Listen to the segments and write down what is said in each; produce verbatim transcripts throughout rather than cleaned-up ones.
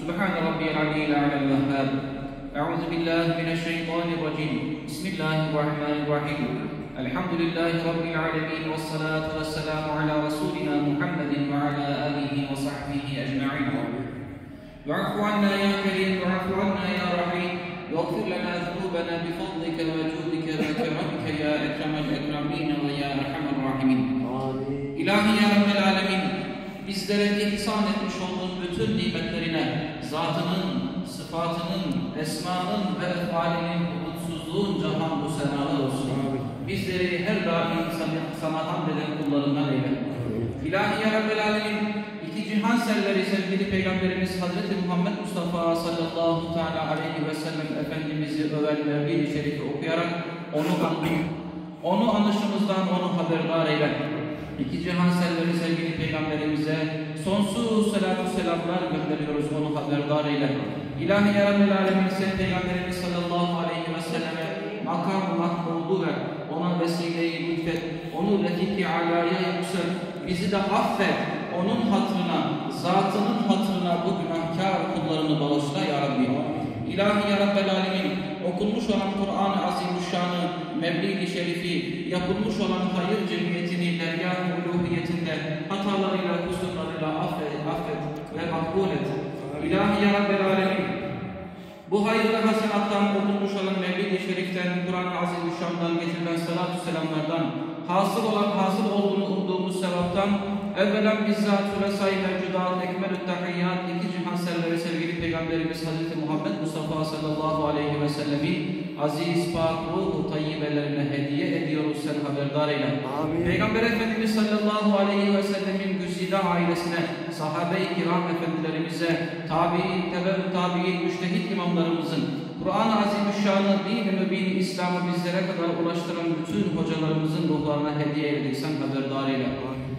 سبحان ربي العلي الأعلى الوهاب. أعوذ بالله من الشيطان الرجيم. بسم الله الرحمن الرحيم. الحمد لله رب العالمين والصلاة والسلام على رسولنا محمد وعلى آله وصحبه أجمعين. واعف عنا يا كريم، واعف عنا يا رحيم، واغفر لنا ذنوبنا بفضلك وجودك وكرمك يا أكرم الأكرمين ويا أرحم الراحمين. İlahi ya Rabbel Alemin, bizlere ihsan etmiş olduğun bütün nimetlerine, zatının, sıfatının, esmanın ve efalinin umutsuzluğunca hamdü senalar olsun. Bizleri her daim sana hamd eden kullarından eyle. İlahi ya Rabbel Alemin, iki cihan serleri sevgili Peygamberimiz Hazreti Muhammed Mustafa sallallahu teala aleyhi ve sellem Efendimiz'i öven Mevlid-i Şerif'i okuyarak onu anlayıp, onu anışımızdan onu haberdar eyle. İki cihan serleri sevgili Peygamberimize sonsuz selatü selamlar gönderiyoruz, onu haberdar eyle. İlahi ya Rabbel Alemin, sen Peygamberimiz sallallahu aleyhi ve selleme makam-ı mahmudu ver, ona vesileyi lütfet, onu refik-i alâya yüksel, bizi de affet, onun hatırına, zatının hatırına bu günahkar kullarını bağışla ya Rabbi. İlahi ya Rabbel Alemin, okunmuş olan Kur'an-ı Azimüşşan'ı, Mevlid-i Şerif'i, yapılmış olan hayır cemiyetini dergâh-ı uluhiyetinde hatalarıyla, kusurlarıyla affet, affet ve makbul et. İlahi ya Rabbel Alemin, bu hayırlı hasenattan okunmuş olan Mevlid-i Şerif'ten, Kur'an-ı Azimüşşan'dan getirilen salatu selamlardan, hasıl olan, hasıl olduğunu umduğumuz sevaptan, evvelen bizzat Sülesay mevcudat, ekmelü tahiyyat, iki cihan serveri sevgili Peygamberimiz Hazreti Muhammed Mustafa sallallahu aleyhi ve sellemin aziz, pak, ruhu tayyibelerine hediye ediyoruz, sen haberdar eyle. Amin. Peygamber Efendimiz sallallahu aleyhi ve sellemin güzide ailesine, sahabe-i kiram efendilerimize, tabi'in, tebe-ü tabi'in, müştehit imamlarımızın, Kur'an-ı Azimüşşan'ı, din-i mübin, İslam'ı bizlere kadar ulaştıran bütün hocalarımızın ruhlarına hediye eyledik, sen haberdar eyle.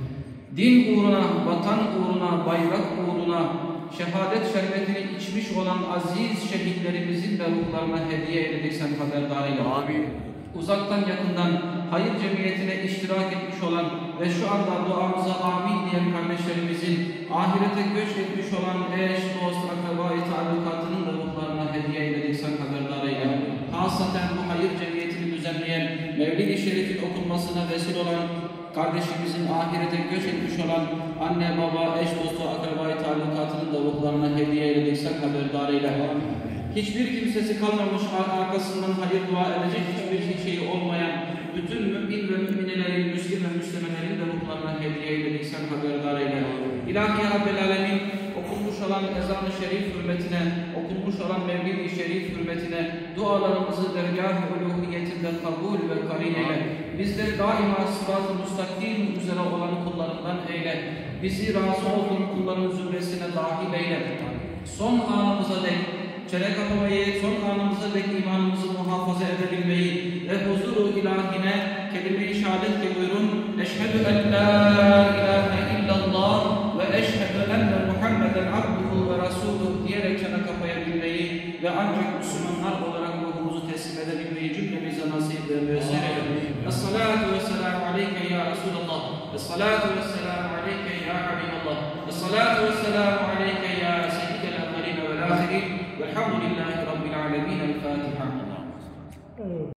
Din uğruna, vatan uğruna, bayrak uğruna, şehadet şerbetini içmiş olan aziz şehitlerimizin de ruhlarına hediye eyledik, sen haberdar eyle. Amin. Uzaktan yakından hayır cemiyetine iştirak etmiş olan ve şu anda duamıza amin diyen kardeşlerimizin ahirete göç etmiş olan eş, dost, akraba-i taallukatının da ruhlarına hediye eyledik, sen haberdar eyle. Hasaten bu hayır cemiyetini düzenleyen, Mevlid-i Şerif'in okunmasına vesile olan kardeşimizin ahirete göç etmiş olan anne, baba, eş, dostu, akraba-i taallukatının da ruhlarına hediye eyledik, sen haberdar eyle. Hiçbir kimsesi kalmamış, arkasından hayır dua edecek hiçbir şeyi olmayan bütün mümin ve müminelerin, müslim ve müslimelerin de ruhlarına hediye eyledik, sen haberdar eyle. İlahi ya Rabbel Alemin, okunmuş olan ezan-ı şerif hürmetine, okunmuş olan Mevlid-i Şerif hürmetine dualarımızı dergâh-ı uluhiyetinde kabul ve karin eyle. Bizleri daima sırat-ı müstakim üzere olan kullarından eyle. Bizi razı olduğun kulların zümresine dahil eyle. Son anımıza dek çene kapamayı, son anımıza dek imanımızı muhafaza edebilmeyi ve huzur-u ilahine kelime-i şehadetle buyurun. Eşhedü en la ilahe illallah ve eşhedü enne Muhammeden abduhu ve rasuluhu diyerek çene kapayabilmeyi ve ancak Müslümanlar olarak ruhumuzu teslim edebilmeyi cümlemize nasip ve müessir eyle. Es-salatu ve-selamu aleyke ya Resulallah. Es-salatu ve-selamu aleyke ya Habiballah. Es-salatu ve-selamu aleyke ya seyyidel evvelin ve-l-âhirin. Velhamdülillahi Rabbil alemin. El-Fatiha.